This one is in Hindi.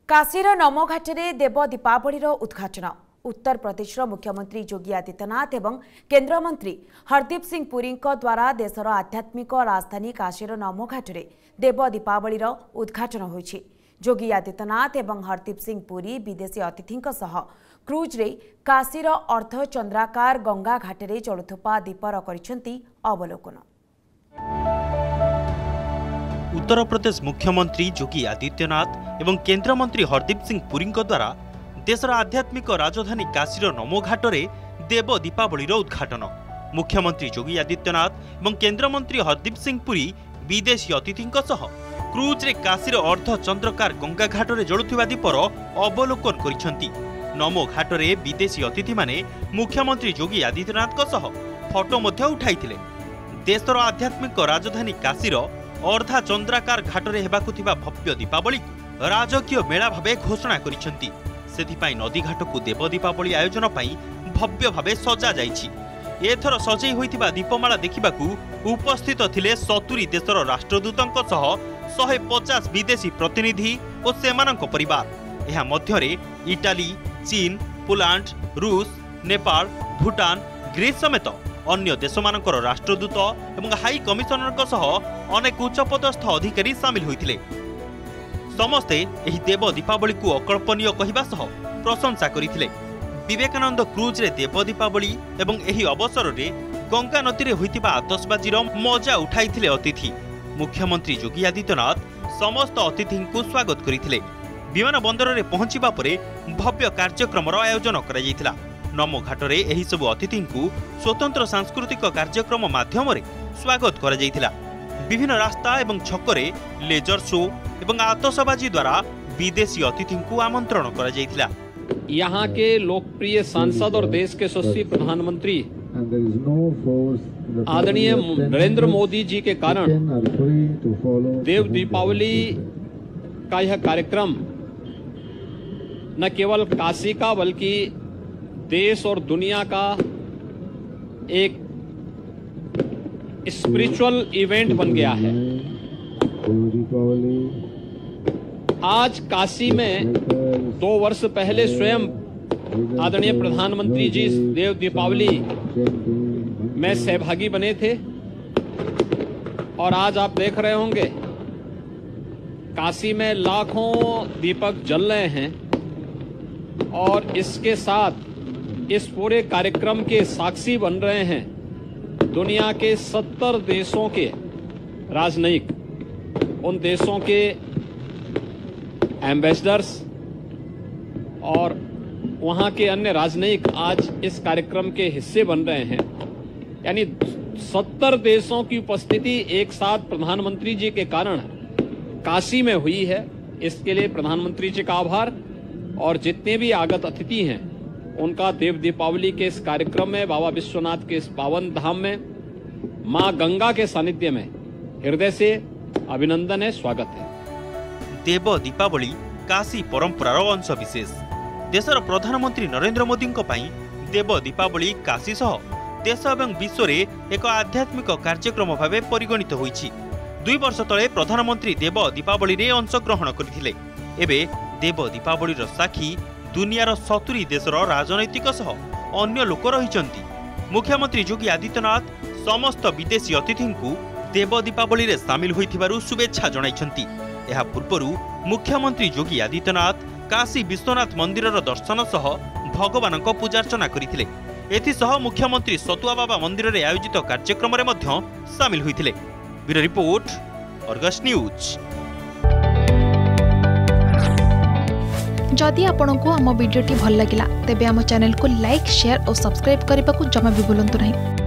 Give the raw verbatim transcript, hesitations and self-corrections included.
काशीर नमोघाटे देव दीपावलीर उद्घाटन। उत्तर प्रदेश मुख्यमंत्री योगी आदित्यनाथ एवं केंद्र मंत्री हरदीप सिंह पुरी द्वारा देशर आध्यात्मिक राजधानी काशीर नमोघाटे देव दीपावलीर उद्घाटन होइछि। योगी आदित्यनाथ एवं हरदीप सिंह पुरी विदेशी अतिथि क्रूज रे काशीर अर्धचंद्राकार गंगा घाटे चलुथुपा दीपर करिसेंती अवलोकन। उत्तर प्रदेश मुख्यमंत्री योगी आदित्यनाथ एवं केंद्र मंत्री हरदीप सिंह पुरी द्वारा देशर आध्यात्मिक राजधानी काशीर नमोघाटे देव दीपावलीर उद्घाटन। मुख्यमंत्री योगी आदित्यनाथ एवं केंद्र मंत्री हरदीप सिंह पुरी विदेशी अतिथि क्रूज रे काशीर अर्धचंद्रकार गंगा घाटे जलुथिबा दीपर अवलोकन करिसेंती। नमोघाटे विदेशी अतिथि माने मुख्यमंत्री योगी आदित्यनाथ फोटो मध्य उठाइथिले। देशर आध्यात्मिक राजधानी काशीर अर्धा चंद्राकार घाटे हेबाकु थिबा भव्य दीपावली राजकीय मेला भावे घोषणा करिसेंती। सेथिपाई नदी घाटकु देव दीपावली आयोजन पाई भव्य भावे सजा जाइछि। एथर सजई होइथिबा दीपमाला देखिबाकू उपस्थित थिले सत्तरी देशर राष्ट्रदूतंक सह एक सौ पचास विदेशी प्रतिनिधि और सेमानंक परिवार। एहा मध्यरे इटाली, चीन, पोलैंड, रूस, नेपाल, भूटान, ग्रीस समेत अन्य देशमानंकर राष्ट्रदूत एवं हाई कमिशनरक सह अनेक उच्चपदस्थ अधिकारी सामिल होइथिले। समस्ते एही देव दीपावली को अकल्पनीय कहिबा सह प्रशंसा करिथिले। विवेकानंद क्रूज रे देव दीपावली एवं एही अवसर रे गंगा नदी रे होइतिबा आतशबाजीर मजा उठाइथिले अतिथि। मुख्यमंत्री योगी आदित्यनाथ समस्त अतिथि को स्वागत करिथिले। विमान बंदर रे पहुंचिबा परे भव्य कार्यक्रम आयोजन करा जायतिला। नमोघाटे एही सब अतिथि को स्वतंत्र सांस्कृतिक कार्यक्रम माध्यम रे स्वागत करा जायतिला। विभिन्न रास्ता एवं छकरे लेजर शो एवं आतशबाजी द्वारा विदेशी अतिथि को आमंत्रण करा जायतिला। यहाँ के लोकप्रिय सांसद और देश के यशस्वी प्रधानमंत्री आदरणीय नरेंद्र मोदी जी के कारण देव दीपावली का यह कार्यक्रम न केवल काशी का बल्कि देश और दुनिया का एक स्पिरिचुअल इवेंट बन गया है। आज काशी में दो वर्ष पहले स्वयं आदरणीय प्रधानमंत्री जी देव दीपावली में सहभागी बने थे और आज आप देख रहे होंगे काशी में लाखों दीपक जल रहे हैं और इसके साथ इस पूरे कार्यक्रम के साक्षी बन रहे हैं दुनिया के सत्तर देशों के राजनयिक, उन देशों के एम्बेसडर्स और वहां के अन्य राजनयिक आज इस कार्यक्रम के हिस्से बन रहे हैं। यानी सत्तर देशों की उपस्थिति एक साथ प्रधानमंत्री जी के कारण काशी में हुई है। इसके लिए प्रधानमंत्री जी का आभार और जितने भी आगत अतिथि हैं उनका देव दीपावली के इस कार्यक्रम में बाबा विश्वनाथ के इस पावन धाम में मां गंगा के सानिध्य में हृदय से अभिनंदन है, स्वागत है। देव दीपावली काशी परंपरार अंश विशेष। देशर प्रधानमंत्री नरेंद्र मोदी देव दीपावली काशी सह देश एवं विश्व रे एक आध्यात्मिक कार्यक्रम भाव परिगणित होइछि। दुई वर्ष तले प्रधानमंत्री देव दीपावली रे अंशग्रहण करथिले। एबे देव दीपावलीर साक्षी दुनियार सत्तरी देशर राजनैतिक सह अन्य लोक रहिचंती। मुख्यमंत्री योगी आदित्यनाथ समस्त विदेशी अतिथि को देव दीपावली रे सामिल होइथिबारु शुभेच्छा जणाइछंती। एहा पूर्वरु मुख्यमंत्री योगी आदित्यनाथ काशी विश्वनाथ मंदिरर दर्शन सह भगवानक पूजार्चना करिथिले। एथिसह मुख्यमंत्री सतुआ बाबा मंदिर रे आयोजित कार्यक्रम रे मध्य सामिल होइथिले। Bureau report, Argus news. जदि आपंक आम भिडी भल लगा तेब आम चैनल को लाइक, शेयर और सब्सक्राइब करने को जमा भी भूलु नहीं।